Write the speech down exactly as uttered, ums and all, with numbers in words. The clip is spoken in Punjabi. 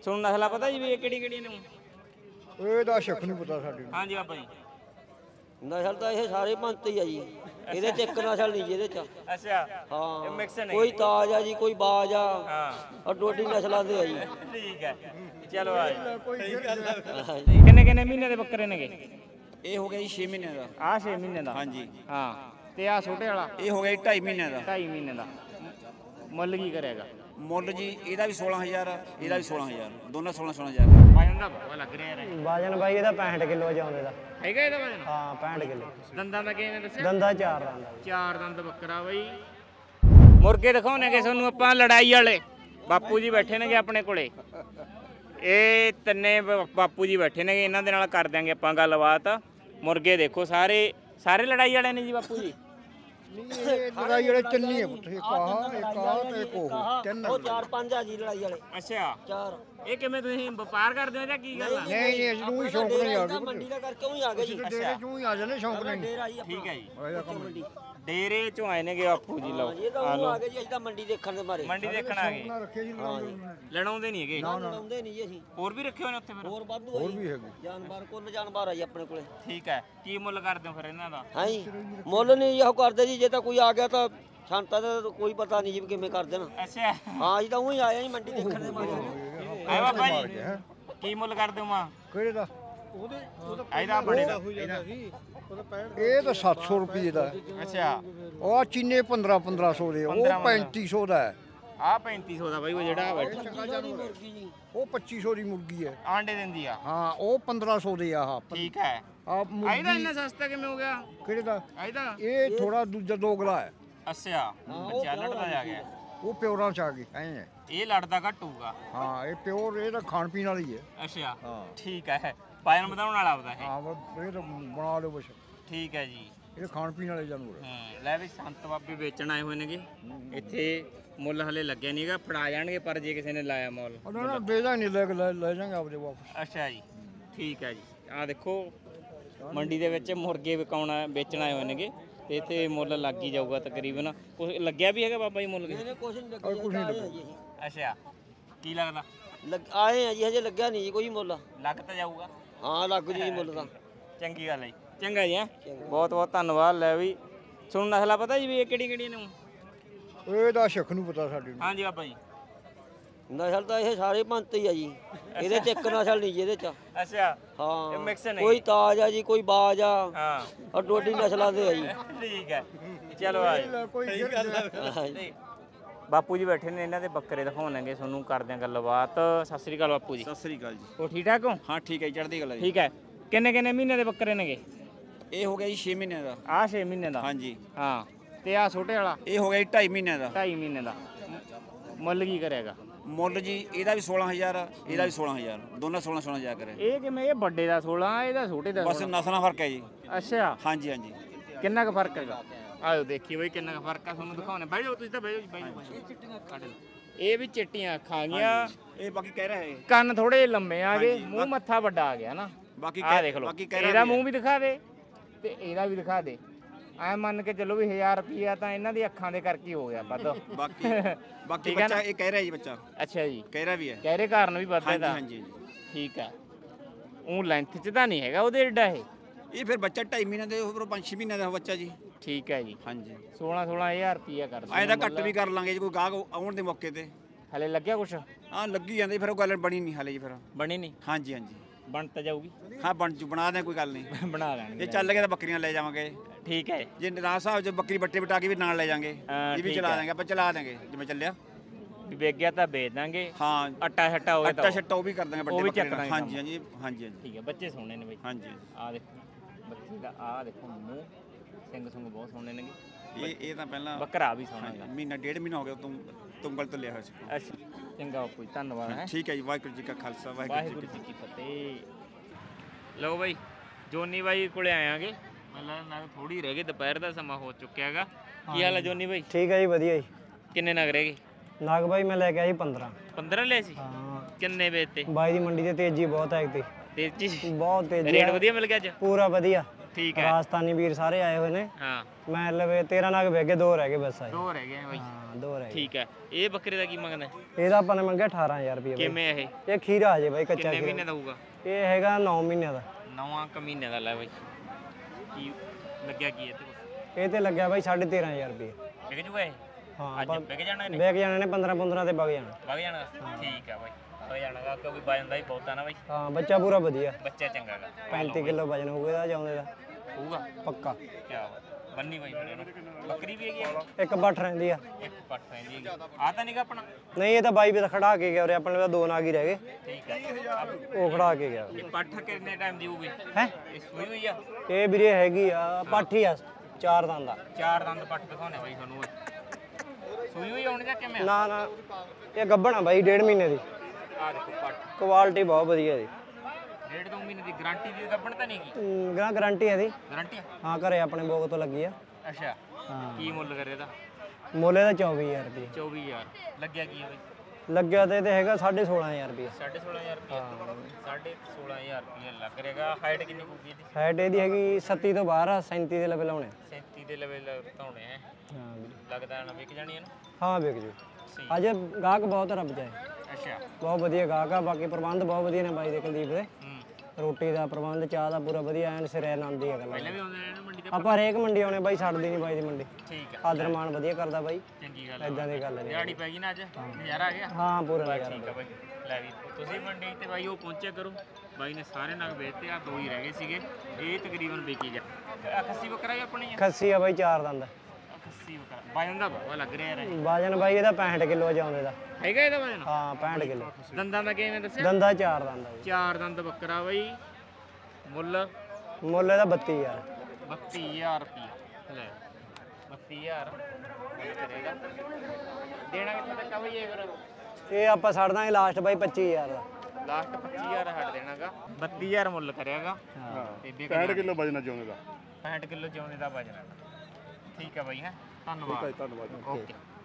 ਤੁਹਾਨੂੰ ਨਸਲਾਂ ਪਤਾ ਜੀ ਵੀ ਇਹ ਕਿਹੜੀ ਕਿਹੜੀ ਨੇ? ਇਹਦਾ ਸ਼ੱਕ ਨਹੀਂ ਪਤਾ ਸਾਡੇ ਨੂੰ। ਹਾਂਜੀ ਬਾਬਾ ਜੀ ਨਸਲ ਤਾਂ ਇਹ ਸਾਰੇ ਪੰਤ ਹੀ ਆ ਜੀ, ਇਹਦੇ ਚ ਇੱਕ ਨਸਲ ਨਹੀਂ ਜਿਹਦੇ ਚ। ਅੱਛਾ ਹਾਂ ਇਹ ਮਿਕਸ ਨੇ, ਕੋਈ ਤਾਜ ਆ ਜੀ, ਕੋਈ ਬਾਜ ਆ, ਹਾਂ ਅੱਡੋ ਅੱਡੀ ਨਸਲਾਂ ਦੇ ਆ ਜੀ। ਠੀਕ ਹੈ ਚਲੋ ਆ ਜੀ। ਕਿੰਨੇ ਕਿੰਨੇ ਮਹੀਨੇ ਦੇ ਬੱਕਰੇ ਨੇਗੇ? ਇਹ ਹੋ ਗਿਆ ਜੀ ਛੇ ਮਹੀਨੇ ਦਾ। ਆਹ ਛੇ ਮਹੀਨੇ ਦਾ? ਹਾਂਜੀ ਹਾਂ ਤੇ ਆਹ ਛੋਟੇ ਵਾਲਾ ਇਹ ਹੋ ਗਿਆ ਜੀ ਢਾਈ ਮਹੀਨੇ ਦਾ। ਢਾਈ ਮਹੀਨੇ ਦਾ। ਮੁੱਲ ਕੀ ਕਰੇਗਾ? ਮੁੱਲ ਜੀ ਇਹਦਾ ਵੀ ਸੋਲਾਂ ਹਜ਼ਾਰ, ਇਹਦਾ ਵੀ ਸੋਲਾਂ ਹਜ਼ਾਰ, ਦੋਨਾਂ ਸੋਲਾਂ ਸੋਲਾਂ ਹਜ਼ਾਰ। ਵਜਨ ਦਾ ਬਹੁਤ ਲੱਗ ਰਿਹਾ ਯਾਰ। ਵਜਨ ਬਾਈ ਇਹਦਾ ਪੈਂਹਠ ਕਿਲੋ ਜਾਉਂਦੇ ਦਾ। ਹੈਗਾ ਇਹਦਾ ਵਜਨ? ਹਾਂ ਪੈਂਹਠ ਕਿਲੋ। ਦੰਦਾਂ ਦਾ ਕਿਵੇਂ ਦੱਸਿਆ? ਦੰਦਾ ਚਾਰ ਦੰਦ। ਚਾਰ ਦੰਦ ਬੱਕਰਾ ਬਈ। ਮੁਰਗੇ ਦਿਖਾਉਣਗੇ ਤੁਹਾਨੂੰ ਆਪਾਂ ਲੜਾਈ ਵਾਲੇ। ਬਾਪੂ ਜੀ ਬੈਠੇ ਨੇਗੇ ਆਪਣੇ ਕੋਲੇ, ਇਹ ਤਿੰਨੇ ਬਾਪੂ ਜੀ ਬੈਠੇ ਨੇਗੇ, ਇਹਨਾਂ ਦੇ ਨਾਲ ਕਰ ਦਿਆਂਗੇ ਆਪਾਂ ਗੱਲਬਾਤ। ਮੁਰਗੇ ਦੇਖੋ ਸਾਰੇ ਸਾਰੇ ਲੜਾਈ ਵਾਲੇ ਨੇ ਜੀ ਬਾਪੂ ਜੀ। ਲੜਾਈ ਜਿਹੜੇ ਚੰਨੀ ਹੈ ਪੁੱਤ, ਇੱਕ ਆਹ ਇੱਕ ਆਹ ਤੇ ਇੱਕ ਉਹ, ਤਿੰਨ ਉਹ ਚਾਰ ਪੰਜ ਆ ਜੀ ਲੜਾਈ ਵਾਲੇ। ਅੱਛਾ ਚਾਰ। ਇਹ ਕਿਵੇਂ ਤੁਸੀਂ ਵਪਾਰ ਕਰਦੇ ਹੋ ਜਾਂ ਕੀ ਗੱਲ ਆ? ਨਹੀਂ ਨਹੀਂ ਅਸੀਂ ਵੀ ਸ਼ੌਂਕ ਨਹੀਂ ਆ ਗਏ, ਮੰਡੀ ਦਾ ਕਰਕੇ ਉਹੀ ਆ ਗਏ ਜੀ। ਡੇਰੇ ਚੋਂ ਹੀ ਆ ਜਾਂਦੇ ਸ਼ੌਂਕ ਨਹੀਂ। ਡੇਰਾ ਜੀ ਠੀਕ ਹੈ ਜੀ। ਮੰਡੀ ਡੇਰੇ ਚੋਂ ਆਏ ਨੇਗੇ ਬਾਪੂ ਜੀ। ਲਓ ਇਹ ਤਾਂ ਉਹ ਆ ਗਏ ਜੀ, ਅਸੀਂ ਤਾਂ ਮੰਡੀ ਦੇਖਣ ਦੇ ਮਾਰੇ। ਮੰਡੀ ਦੇਖਣ ਆ ਗਏ। ਰੱਖੇ ਜੀ ਲੜਾਉਂਦੇ ਨਹੀਂ ਹੈਗੇ? ਲਾਉਂਦੇ ਨਹੀਂ ਜੀ ਅਸੀਂ। ਹੋਰ ਵੀ ਰੱਖੇ ਹੋਏ ਨੇ ਉੱਥੇ ਫਿਰ? ਹੋਰ ਵਾਧੂ ਹੋਰ ਵੀ ਹੈਗੇ ਜਾਨਵਰ, ਕੁੱਲ ਜਾਨਵਰ ਆ ਜੀ ਆਪਣੇ ਕੋਲੇ। ਠੀਕ ਹੈ ਕੀ ਮੁੱਲ ਕਰਦੇ ਹੋ ਫਿਰ ਇਹਨਾਂ ਦਾ? ਹਾਂ ਜੀ ਮੁੱਲ ਨਹੀਂ ਇਹੋ ਕਰਦੇ ਜੀ, ਜੇ ਤਾਂ ਕੋਈ ਆ ਗਿਆ ਤਾਂ ਸੰਤਾਂ ਦਾ ਕੋਈ ਪਤਾ ਨਹੀਂ ਜੀ ਕਿਵੇਂ ਕਰ ਦੇਣਾ। ਅੱਛਾ ਹਾਂ ਜੀ ਤਾਂ ਉਹੀ ਆਏ ਜੀ ਮੰਡੀ ਦੇਖਣ ਦੇ ਮਾਰੇ। ਆਏ ਬਾਬਾ ਜੀ ਕੀ ਮੁੱਲ ਕਰਦੇ ਹੋ ਮਾਂ? ਕਿਹੜੇ ਦਾ? ਇਹਦਾ ਬੜੇ ਦਾ। ਇਹ ਤਾਂ ਸੱਤ ਸੌ ਰੁਪਏ ਦਾ। ਅੱਛਾ ਉਹ ਚੀਨੇ ਪੰਦਰਾਂ ਪੰਦਰਾਂ ਸੌ ਦੇ, ਉਹ ਪੈਂਤੀ ਸੌ ਦਾ ਹੈ। ਆਹ ਪੈਂਤੀ ਸੌ ਦਾ ਬਾਈ ਉਹ ਜਿਹੜਾ ਬੈਠਾ। ਉਹ ਪੱਚੀ ਸੌ ਦੀ ਮੁਰਗੀ ਹੈ। ਆਂਡੇ ਦਿੰਦੀ ਆ? ਹਾਂ ਉਹ ਪੰਦਰਾਂ ਸੌ ਦੇ ਆ। ਆਹ ਠੀਕ ਹੈ। ਆ ਇਹਦਾ ਇੰਨਾ ਸਸਤਾ ਕਿਵੇਂ ਹੋ ਗਿਆ? ਕਿਹੜੇ ਦਾ? ਇਹਦਾ ਇਹ ਥੋੜਾ ਦੂਜਾ ਦੋਗਲਾ ਹੈ। ਅੱਛਾ ਬੱਚਾ ਲੜਦਾ ਜਾ ਗਿਆ। ਉਹ ਪਿਓਰਾਂ ਚ ਆ ਗਈ ਐ ਹੈ। ਇਹ ਲੜਦਾ ਘਟੂਗਾ। ਹਾਂ ਇਹ ਪਿਓਰ, ਇਹ ਤਾਂ ਖਾਣ ਪੀਣ ਵਾਲੀ ਹੈ। ਅੱਛਾ ਹਾਂ ਠੀਕ ਹੈ। ਪਾਇਨ ਵਧਾਉਣ ਵਾਲਾ ਆਉਂਦਾ ਇਹ? ਹਾਂ ਬਸ ਇਹ ਤਾਂ ਬਣਾ ਲਓ ਬਸ। ਠੀਕ ਹੈ ਜੀ। ਇਹ ਖਾਣ ਪੀਣ ਵਾਲੇ ਜਾਨਵਰ ਹੈ। ਹਾਂ ਲੈ ਵੀ ਸੰਤ ਬਾਬੇ ਵੇਚਣ ਆਏ ਹੋਏ ਨੇਗੇ ਇੱਥੇ। ਮੁੱਲ ਹਲੇ ਲੱਗਿਆ ਨਹੀਂਗਾ, ਫੜਾ ਜਾਣਗੇ ਪਰ ਜੇ ਕਿਸੇ ਨੇ ਲਾਇਆ ਮੁੱਲ। ਉਹਨਾਂ ਨੇ ਵੇਚਦਾ ਨਹੀਂ, ਲੈ ਕੇ ਲੈ ਲੈ ਜਾਾਂਗੇ ਆਪਦੇ ਵਾਪਸ। ਅੱਛਾ ਜੀ ਠੀਕ ਹੈ ਜੀ। ਆਹ ਦੇਖੋ ਮੰਡੀ ਦੇ ਵਿੱਚ ਮੁਰਗੇ ਵਿਕਾਉਣਾ ਵੇਚਣ ਆਏ ਹੋਏ ਨੇਗੇ ਤੇ ਇੱਥੇ ਮੁੱਲ ਲੱਗ ਹੀ ਜਾਊਗਾ ਤਕਰੀਬਨ। ਕੁਝ ਲੱਗਿਆ ਵੀ ਹੈਗਾ ਬਾਬਾ ਜੀ ਮੁੱਲ? ਇਹਨੇ ਕੁਛ ਨਹੀਂ ਲੱਗਿਆ, ਕੁਛ ਨਹੀਂ ਲੱਗਿਆ। ਅੱਛਾ ਕੀ ਲੱਗਦਾ? ਲੱਗ ਆਏ ਆ ਜੀ, ਹਜੇ ਲੱਗਿਆ ਨਹੀਂ ਜੀ ਕੋਈ ਮੁੱਲ। ਲੱਗ ਤਾਂ ਜਾਊਗਾ। ਹਾਂ ਲੱਗ ਜੀ ਮੁੱਲ ਤਾਂ। ਚੰਗੀ ਗੱਲ ਹੈ ਜੀ। ਚੰਗਾ ਜੀ। ਬਹੁਤ ਬਹੁਤ ਧੰਨਵਾਦ। ਲੈ ਵੀ ਤੁਹਾਨੂੰ ਨਸਲਾਂ ਪਤਾ ਜੀ ਵੀ ਇਹ ਕਿਹੜੀ ਕਿਹੜੀਆਂ ਨੇ? ਇਹਦਾ ਸ਼ੱਕ ਨਹੀਂ ਪਤਾ ਸਾਡੇ ਨੂੰ। ਹਾਂਜੀ ਬਾਬਾ ਜੀ ਨਸਲ ਤਾਂ ਇਹ ਸਾਰੇ ਪੰਤ ਹੀ ਆ ਜੀ, ਇਹਦੇ ਚ ਇੱਕ ਨਸਲ ਨਹੀਂ ਜਿਹਦੇ ਚ। ਅੱਛਾ ਹਾਂ ਇਹ ਮਿਕਸ ਨੇ, ਕੋਈ ਤਾਜ ਆ ਜੀ, ਕੋਈ ਬਾਜ ਆ, ਹਾਂ ਅੱਡੋ ਅੱਡੀ ਨਸਲਾਂ ਦੇ ਆ ਜੀ। ਠੀਕ ਹੈ ਚਲੋ ਆ ਜੀ। ਬਾਪੂ ਜੀ ਬੈਠੇ ਨੇ, ਇਹਨਾਂ ਦੇ ਬੱਕਰੇ ਦਿਖਾਉਣਗੇ ਤੁਹਾਨੂੰ, ਕਰਦੇ ਆਂ ਗੱਲਬਾਤ। ਸਤਿ ਸ੍ਰੀ ਅਕਾਲ ਬਾਪੂ ਜੀ। ਸਤਿ ਸ੍ਰੀ ਅਕਾਲ ਜੀ। ਉਹ ਠੀਕ ਠਾਕ ਹੋ? ਹਾਂ ਠੀਕ ਹੈ ਜੀ, ਚੜ੍ਹਦੀ ਕਲਾ ਜੀ। ਠੀਕ ਹੈ। ਕਿੰਨੇ ਕਿੰਨੇ ਮਹੀਨੇ ਦੇ ਬੱਕਰੇ ਨੇਗੇ? ਇਹ ਹੋ ਗਿਆ ਜੀ ਛੇ ਮਹੀਨੇ ਦਾ। ਆਹ ਛੇ ਮਹੀਨੇ ਦਾ? ਹਾਂਜੀ ਹਾਂ ਤੇ ਆਹ ਛੋਟੇ ਵਾਲਾ? ਇਹ ਹੋ ਗਿਆ ਜੀ ਢਾਈ ਮਹੀਨੇ ਦਾ। ਢਾਈ ਮਹੀਨੇ ਦਾ। ਮੁੱਲ ਕੀ ਕਰੇਗਾ? ਮੁੱਲ ਜੀ ਇਹਦਾ ਵੀ ਸੋਲਾਂ ਹਜ਼ਾਰ, ਇਹਦਾ ਵੀ ਸੋਲਾਂ ਹਜ਼ਾਰ, ਦੋਨਾਂ ਸੋਲਾਂ ਸੋਲਾਂ ਹਜ਼ਾਰ ਕਰੇ। ਇਹ ਕਿਵੇਂ? ਇਹ ਵੱਡੇ ਦਾ ਸੋਲਾਂ, ਇਹਦਾ ਛੋਟੇ ਦਾ ਬਸ ਸੋਲਾਂ? ਨਸਲਾਂ ਫਰਕ ਹੈ ਜੀ। ਅੱਛਾ ਹਾਂਜੀ ਹਾਂਜੀ। ਕਿੰਨਾ ਕੁ ਫਰਕ ਹੈਗਾ? ਆਇਓ ਦੇਖੀ ਬਈ ਕਿੰਨਾ ਕੁ ਫਰਕ ਆ, ਤੁਹਾਨੂੰ ਦਿਖਾਉਣੇ। ਬਹਿ ਜਾਓ ਤੁਸੀਂ ਤਾਂ, ਬਹਿ ਜਾਓ ਜੀ, ਬਹਿ ਜਾਓ। ਇਹ ਵੀ ਚਿੱਟੀਆਂ ਅੱਖਾਂ ਆ ਗਈਆਂ, ਇਹ ਬਾਕੀ ਕਹਿ ਰਿਹਾ ਹੈ ਕੰਨ ਥੋੜੇ ਲੰਮੇ ਆ ਗਏ, ਮੂੰਹ ਮੱਥਾ ਵੱਡਾ ਆ ਗਿਆ ਨਾ। ਬਾਕੀ ਆਹ ਦੇਖ ਲਓ, ਬਾਕੀ ਕਹਿ ਇਹਦਾ ਮੂੰਹ ਵੀ ਦਿਖਾ ਦੇ ਤੇ ਇਹਦਾ ਵੀ ਦਿਖਾ ਦੇ। ਐ ਮੰਨ ਕੇ ਚੱਲੋ ਵੀ ਹਜ਼ਾਰ ਰੁਪਈਆ ਤਾਂ ਇਹਨਾਂ ਦੀ ਅੱਖਾਂ ਦੇ ਕਰਕੇ ਹੋ ਗਿਆ ਵੱਧ। ਬਾਕੀ ਬਾਕੀ ਬੱਚਾ ਇਹ ਕਹਿ ਰਿਹਾ ਜੀ, ਬੱਚਾ ਅੱਛਾ ਜੀ ਕਹਿ ਰਿਹਾ ਵੀ ਹੈ, ਕਹਿਰੇ ਕਾਰਨ ਵੀ ਵੱਧਦਾ ਹਾਂਜੀ ਇਹਦਾ। ਹਾਂਜੀ। ਠੀਕ ਹੈ। ਉਹ ਲੈਂਥ 'ਚ ਤਾਂ ਨਹੀਂ ਹੈਗਾ ਉਹਦੇ ਏਡਾ ਇਹ? ਇਹ ਫਿਰ ਬੱਚਾ ਢਾਈ ਮਹੀਨੇ ਦੇ ਉੱਪਰੋਂ ਪੰਜ ਛੇ ਮਹੀਨੇ ਦਾ ਬੱਚਾ ਜੀ। ਠੀਕ ਹੈ ਜੀ। ਹਾਂਜੀ ਸੋਲਾਂ ਸੋਲਾਂ ਹਜ਼ਾਰ ਰੁਪਈਆ ਕਰ ਐਂ ਤਾਂ ਘੱਟ ਵੀ ਕਰ ਲਾਂਗੇ ਜੇ ਕੋਈ ਗਾਹਕ ਆਉਣ ਦੇ ਮੌਕੇ ਤੇ। ਹਲੇ ਲੱਗਿਆ ਕੁਛ? ਹਾਂ ਲੱਗੀ ਜਾਂਦੀ, ਫਿਰ ਉਹ ਗੱਲ ਬਣੀ ਨਹੀਂ ਹਾਲੇ ਜੀ। ਫਿਰ ਬਣੀ ਨਹੀਂ? ਹਾਂਜੀ ਹਾਂਜੀ ਬਣ ਤਾਂ ਜਾਊਗੀ। ਹਾਂ ਬਣ ਜੂ, ਬਣਾ ਦੇ ਕੋਈ ਗੱਲ ਨਹੀਂ। ਬਣਾ ਲੈਣਗੇ ਜੇ ਚੱਲ ਗਿਆ ਤਾਂ ਬੱਕਰੀਆਂ ਲੈ ਜਾਵਾਂਗੇ। ਠੀਕ ਹੈ। ਜੇ ਨਾਰਾਜ਼ ਸਾਹਿਬ ਚ ਬੱਕਰੀ ਬੱਟੇ ਬਟਾ ਕੇ ਵੀ ਨਾਲ ਲੈ ਜਾਾਂਗੇ, ਹਾਂ, ਇਹ ਵੀ ਠੀਕ ਚਲਾ ਹੈ। ਦਾਂਗੇ ਆਪਾਂ, ਚਲਾ ਦਾਂਗੇ ਜਿਵੇਂ ਚੱਲਿਆ। ਵੀ ਵੇਚ ਗਿਆ ਤਾਂ ਵੇਚ ਦਾਂਗੇ। ਹਾਂ ਅੱਟਾ ਛੱਟਾ ਹੋ ਗਿਆ ਤਾਂ ਅੱਟਾ ਛੱਟਾ ਉਹ ਵੀ ਕਰ ਦਾਂਗੇ ਉਹ ਬੱਟੇ ਵੀ ਬੱਕਰੇ ਚੱਕ ਨਾਲ। ਦਾਂਗੇ ਹਾਂਜੀ ਹਾਂਜੀ ਹਾਂਜੀ ਹਾਂਜੀ ਠੀਕ ਹੈ। ਬੱਚੇ ਸੋਹਣੇ ਨੇ ਬਈ। ਹਾਂਜੀ। ਆਹ ਦੇਖੋ ਬੱਚੇ ਦਾ, ਆਹ ਦੇਖੋ ਮੂੰਹ, ਸਿੰਘ ਸੁੰਗ ਬਹੁਤ ਸੋਹਣੇ ਨੇ। ਇਹ ਇਹ ਤਾਂ ਪਹਿਲਾਂ ਬੱਕਰਾ ਵੀ ਸੋਹਣਾ ਹੈਗਾ। ਮਹੀਨਾ ਡੇਢ ਮਹੀਨਾ ਹੋ ਗਿਆ ਤੁਮ ਤੁੰਗਲ ਤੋਂ ਲਿਆ ਹੋਇਆ ਸੀ। ਅੱਛਾ ਚੰਗਾ ਬਾਪੂ ਜੀ, ਧੰਨਵਾਦ ਹੈ। ਠੀਕ ਹੈ ਜੀ। ਵਾਹਿਗੁਰੂ ਜੀ ਕਾ ਖਾਲਸਾ, ਵਾਹਿਗੁਰੂ ਵਾਹਿਗੁਰੂ ਜੀ ਕੀ ਫਤਿਹ। ਲਓ ਬਾਈ ਜੋਨੀ ਬਾਈ ਕੋਲੇ ਆਇਆਂਗੇ, ਮਤਲਬ ਨਾ ਥੋੜੀ ਰਹਿ ਗਈ, ਦੁਪਹਿਰ ਦਾ ਸਮਾਂ ਹੋ ਚੁੱਕਿਆ ਹੈਗਾ। ਕੀ ਹਾਲ ਹੈ ਜੋਨੀ ਬਾਈ? ਠੀਕ ਹੈ ਜੀ, ਵਧੀਆ ਜੀ। ਕਿੰਨੇ ਨਗ ਰਹਿ ਗਏ? ਨਗ ਬਾਈ ਮੈਂ ਲੈ ਕੇ ਆਇਆ ਜੀ ਪੰਦਰਾਂ। ਪੰਦਰਾਂ ਲਏ ਸੀ? ਹਾਂ। ਕਿੰਨੇ ਵੇਚਤੇ? ਬਾਈ ਦੀ ਮੰਡੀ ਤੇ ਤੇਜ਼ੀ ਬਹੁਤ ਹੈ, ਤੇ ਤੇਜ਼ੀ? ਬਹੁਤ ਤੇਜ਼ੀ। ਰੇਟ ਵਧੀਆ ਮਿਲ ਗਿਆ ਅੱਜ? ਪੂਰਾ ਵਧੀਆ। ਠੀਕ ਹੈ ਰਾਜਸਥਾਨੀ ਵੀਰ ਸਾਰੇ ਆਏ ਹੋਏ ਨੇ ਹਾਂ ਮੈਂ ਲਵੇ ਤੇਰਾਂ ਨਗ ਵੇਗੇ ਦੋ ਰਹਿ ਗਏ ਬਸ ਆਏ ਦੋ ਰਹਿ ਗਏ ਬਾਈ ਹਾਂ ਦੋ ਰਹਿ ਗਏ ਠੀਕ ਹੈ ਇਹ ਬੱਕਰੇ ਦਾ ਕੀ ਮੰਗਦਾ ਇਹਦਾ ਆਪਾਂ ਨੇ ਮੰਗਿਆ ਅਠਾਰਾਂ ਹਜ਼ਾਰ ਰੁਪਏ ਕਿਵੇਂ ਇਹ ਇਹ ਖੀਰਾ ਹਜੇ ਬਾਈ ਕੱਚਾ ਕਿੰਨੇ ਖੀਰਾ ਮਹੀਨੇ ਦਾ ਹੋਊਗਾ ਇਹ ਹੈਗਾ ਨੌ ਮਹੀਨਿਆਂ ਦਾ ਨੌਵਾਂ ਕ ਮਹੀਨੇ ਦਾ ਲੈ ਬਾਈ ਕੀ ਲੱਗਿਆ ਕੀ ਇਹ ਤੇ ਇਹ ਤੇ ਲੱਗਿਆ ਬਾਈ ਸਾਢੇ ਤੇਰਾਂ ਹਜ਼ਾਰ ਰੁਪਏ ਵਿਕ ਜੂਗਾ ਇਹ ਹਾਂ ਅੱਜ ਵਿਕ ਜਾਣਾ ਇਹਨੇ ਵੇਖ ਜਾਣੇ ਨੇ ਪੰਦਰਾਂ ਪੰਦਰਾਂ ਤੇ ਵਗ ਜਾਣਾ ਵਗ ਜਾਣਾ ਠੀਕ ਹੈ ਬਾਈ ਵਗ ਜਾਣਾ ਕਿਉਂਕਿ ਵਜਨ ਦਾ ਹੀ ਬਹੁਤ ਆ ਨਾ ਬਾਈ ਹਾਂ ਬੱਚਾ ਪੂਰਾ ਵਧੀਆ ਬੱਚਾ ਚੰਗਾ ਗਾ ਪੈਂਤੀ ਕਿਲੋ ਵਜਨ ਹੋਊਗਾ ਇਹਦਾ ਜਾਉਂਦੇ ਦਾ ਹੋਊਗਾ ਪੱਕਾ ਕੀ ਬਾਤ ਬੰਨੀ ਬਾਈ ਬਣੇ ਨੂੰ ਬੱਕਰੀ ਵੀ ਹੈਗੀ ਆ ਇੱਕ ਬੱਠ ਰਹਿੰਦੀ ਆ ਇੱਕ ਪੱਟ ਪੈਂਦੀ ਹੈਗੀ ਆ ਤਾਂ ਨਹੀਂਗਾ ਆਪਣਾ ਨਹੀਂ ਇਹ ਤਾਂ ਬਾਈ ਵੀ ਤਾਂ ਖੜਾ ਕੇ ਗਿਆ ਉਰੇ ਆਪਣੇ ਕੋਲ ਦੋ ਨਾਗ ਹੀ ਰਹਿ ਗਏ ਠੀਕ ਹੈ ਉਹ ਖੜਾ ਕੇ ਗਿਆ ਇਹ ਪੱਠ ਕਿੰਨੇ ਟਾਈਮ ਦੀ ਹੋਊਗੀ ਹੈ ਇਹ ਸੂਈ ਹੋਈ ਆ ਇਹ ਵੀਰੇ ਹੈਗੀ ਆ ਪਾਠੀ ਆ ਚਾਰ ਦੰਦ ਦਾ ਚਾਰ ਦੰਦ ਪੱਠ ਦਿਖਾਉਣੇ ਬਾਈ ਤੁਹਾਨੂੰ ਇਹ। ਸੂਈ ਹੋਈ ਆਉਣੀ ਜਾਂ ਕਿਵੇਂ ਆ ਨਾ ਨਾ ਇਹ ਗੱਭਣ ਆ ਬਾਈ ਡੇਢ ਮਹੀਨੇ ਦੀ ਆਹ ਦੇਖੋ ਪੱਠ ਕੁਆਲਿਟੀ ਬਹੁਤ ਵਧੀਆ ਦੀ ਡੇਢ ਦੋ ਮਹੀਨੇ ਦੀ ਗਾਰੰਟੀ ਦੀ ਗੱਬਣ ਤਾਂ ਨਹੀਂ ਕੀ ਗਾਂ ਗਾਰੰਟੀ ਹੈ ਦੀ ਗਾਰੰਟੀ ਹਾਂ ਘਰੇ ਆਪਣੇ ਬੋਗ ਤੋਂ ਲੱਗੀ ਆ ਅੱਛਾ ਹਾਂ ਕੀ ਮੁੱਲ ਕਰੇ ਇਹਦਾ ਮੁੱਲ ਇਹਦਾ ਚੌਵੀ ਹਜ਼ਾਰ ਰੁਪਏ ਚੌਵੀ ਹਜ਼ਾਰ ਲੱਗਿਆ ਕੀ ਹੈ ਬਾਈ ਲੱਗਿਆ ਤੇ ਤੇ ਹੈਗਾ ਸਾਢੇ ਸੋਲਾਂ ਹਜ਼ਾਰ ਰੁਪਏ ਸਾਢੇ ਸੋਲਾਂ ਹਜ਼ਾਰ ਰੁਪਏ ਸਾਢੇ ਸੋਲਾਂ ਹਜ਼ਾਰ ਰੁਪਏ ਲੱਗ ਰਿਹਾ ਹਾਈਟ ਕਿੰਨੀ ਹੋਊਗੀ ਇਹਦੀ ਹਾਈਟ ਇਹਦੀ ਹੈਗੀ ਸੱਤੀ ਤੋਂ ਬਾਹਰ ਆ ਸੈਂਤੀ ਦੇ ਲਵੇ ਲਾਉਣੇ ਸੈਂਤੀ ਦੇ ਲੈਵਲ ਧਾਉਣੇ ਆ ਹਾਂ ਵੀਰੇ ਲੱਗਦਾ ਨਾ ਵਿਕ ਜਾਣੀ ਇਹਨੂੰ ਹਾਂ ਵਿਕ ਜੂ ਅੱਜ ਗਾਹਕ ਬਹੁਤ ਰੱਬ ਜਾਏ ਅੱਛਾ ਬਹੁਤ ਵਧੀਆ ਗਾਹਕ ਆ ਬਾਕੀ ਪ੍ਰਬੰਧ ਬਹੁਤ ਵਧੀਆ ਨੇ ਬਾਈ ਦੇ ਕੁਲਦੀਪ ਦੇ ਹੂੰ ਰੋਟੀ ਦਾ ਪ੍ਰਬੰਧ ਚਾਹ ਦਾ ਪੂਰਾ ਵਧੀਆ ਐਨ ਸਿਰੇ ਆਨੰਦ ਹੀ ਹੈਗਾ ਪਹਿਲਾਂ ਵੀ ਆਉਂਦੇ ਨੇ ਮੰਡੀ ਤੇ ਆਪਾਂ ਹਰੇਕ ਮੰਡੀ ਆਉਣੇ ਬਾਈ ਛੱਡਦੀ ਨਹੀਂ ਬਾਈ ਦੀ ਮੰਡੀ ਠੀਕ ਹੈ ਆਦਰ ਮਾਨ ਵਧੀਆ ਕਰਦਾ ਬਾਈ ਚੰਗੀ ਗੱਲ ਐਦਾਂ ਦੀ ਗੱਲ ਨਹੀਂ ਦਿਹਾੜੀ ਪੈ ਗਈ ਨਾ ਅੱਜ ਨਜ਼ਾਰਾ ਆ ਗਿਆ ਹਾਂ ਪੂਰਾ ਨਜ਼ਾਰਾ ਠੀਕ ਆ ਬਾਈ ਲੈ ਵੀ ਤੁਸੀਂ ਮੰਡੀ ਤੇ ਬਾਈ ਉਹ ਪਹੁੰਚਿਆ ਕਰੋ ਬਾਈ ਨੇ ਸਾਰੇ ਨਗ ਵੇਚਤੇ ਆ ਦੋ ਹੀ ਰਹਿ ਗਏ ਸੀਗੇ ਇਹ ਤਕਰੀਬਨ ਵਿਕੀ ਗਿਆ ਆਹ ਖੱਸੀ ਬੱਕਰਾ ਵੀ ਆਪਣੀ ਆ ਖੱਸੀ ਆ ਬਾਈ ਚਾਰ ਦੰਦ ਆਹ ਖੱਸੀ ਬੱਕਰਾ ਵਜਨ ਦਾ ਬਹੁਤ ਲੱਗ ਰਿਹਾ ਯਾਰ ਇਹ। ਵਜਨ ਬਾਈ ਇਹਦਾ ਪੈਂਹਠ ਕਿਲੋ ਜਾਉਂਦੇ ਦਾ ਹੈਗਾ ਇਹਦਾ ਵਜਨ ਹਾਂ ਪੈਂਹਠ ਕਿਲੋ ਦੰਦਾਂ ਦਾ ਕਿਵੇਂ ਦੱਸਿਆ ਦੰਦਾ ਚਾਰ ਦੰਦ ਆ ਬਾਈ ਚਾਰ ਦੰਦ ਬੱਕਰਾ ਬਾਈ ਮੁੱਲ ਮੁੱਲ ਇਹਦਾ ਬੱਤੀ ਹਜ਼ਾਰ ਬੱਤੀ ਹਜ਼ਾਰ ਰੁਪਏ ਲੈ ਬੱਤੀ ਹਜ਼ਾਰ ਕਰੇਗਾ ਦੇਣਾ ਕਿੱਥੇ ਤੱਕ ਆ ਬਈ ਇਹ ਫਿਰ ਇਹ ਆਪਾਂ ਛੱਡ ਦਾਂਗੇ ਲਾਸਟ ਬਾਈ ਪੱਚੀ ਹਜ਼ਾਰ ਦਾ ਲਾਸਟ ਪੱਚੀ ਹਜ਼ਾਰ ਹੱਟ ਦੇਣਾਗਾ ਬੱਤੀ ਹਜ਼ਾਰ ਮੁੱਲ ਕਰਿਆਗਾ ਹਾਂ ਤੇ ਪੈਂਹਠ ਕਿਲੋ ਵਜਣਾ ਚਾਹੁੰਦੇ ਦਾ ਪੈਂਹਠ ਕਿਲੋ ਚੌਂਦੇ ਦਾ ਵਜਨ ਠੀਕ ਹੈ ਬਾਈ ਹੈ ਧੰਨਵਾਦ ਧੰਨਵਾਦ ਓਕੇ